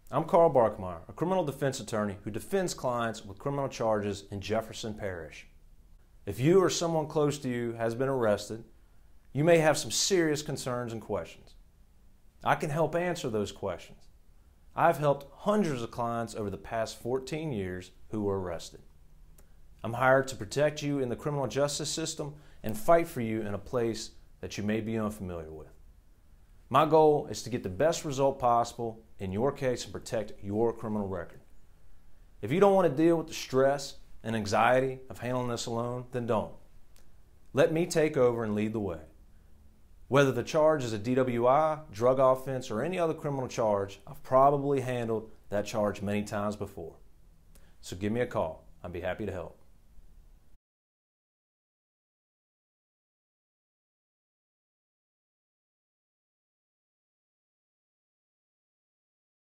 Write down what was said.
I'm Carl Barkemeyer, a criminal defense attorney who defends clients with criminal charges in Jefferson Parish. If you or someone close to you has been arrested, you may have some serious concerns and questions. I can help answer those questions. I've helped hundreds of clients over the past 14 years who were arrested. I'm hired to protect you in the criminal justice system and fight for you in a place that you may be unfamiliar with. My goal is to get the best result possible in your case and protect your criminal record. If you don't want to deal with the stress and anxiety of handling this alone, then don't. Let me take over and lead the way. Whether the charge is a DWI, drug offense, or any other criminal charge, I've probably handled that charge many times before. So give me a call. I'd be happy to help.